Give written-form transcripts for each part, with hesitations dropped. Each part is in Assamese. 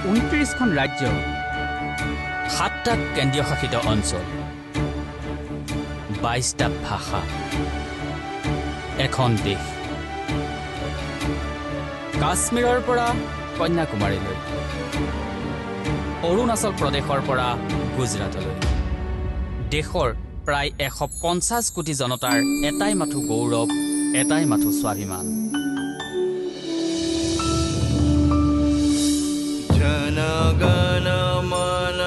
29খন ৰাজ্য 7টা কেন্দ্ৰীয় শাসিত অঞ্চল 22টা ভাষা এখন দেশ কাশ্মীৰৰ পৰা কন্যাকুমাৰীলৈ অৰুণাচল প্ৰদেশৰ পৰা গুজৰাটলৈ দেশৰ প্ৰায় 150 কোটি জনতাৰ এটাই মাথো গৌৰৱ এটাই মাথো স্বাভিমান जनगण मन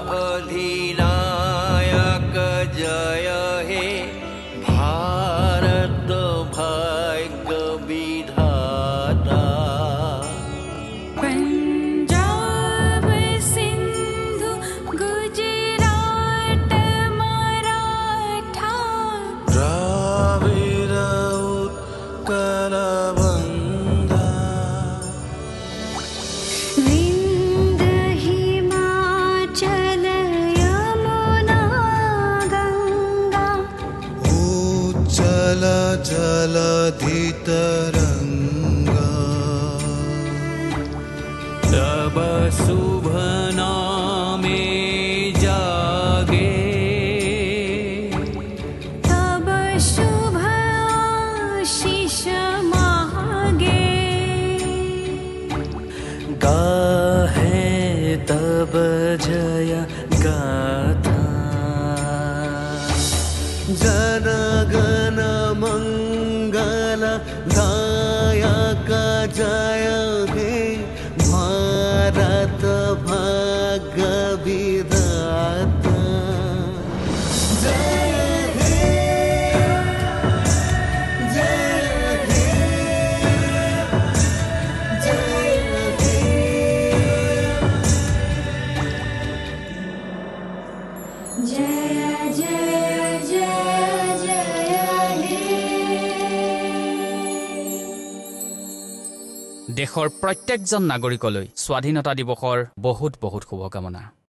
अधिनायक जय हे भारत भाग्य विधाता पंजाब सिंधु गुजरात मराठा द्राविड़ उत्कल बंगा विंध्य हिमाचल यमुना गंगा उज्जल जलधि तरंगा तब शुभ नामे जागे तब शुभ आशीष मागे गाहे तब जय गाथा जनगण मंगल दायक जय हे भारत भाग्य विधाता जय हे जय हे जय हे जय जय जय जय हे দেশৰ প্ৰত্যেকজন নাগৰিকলৈ স্বাধীনতা দিৱসৰ বহুত বহুত শুভকামনা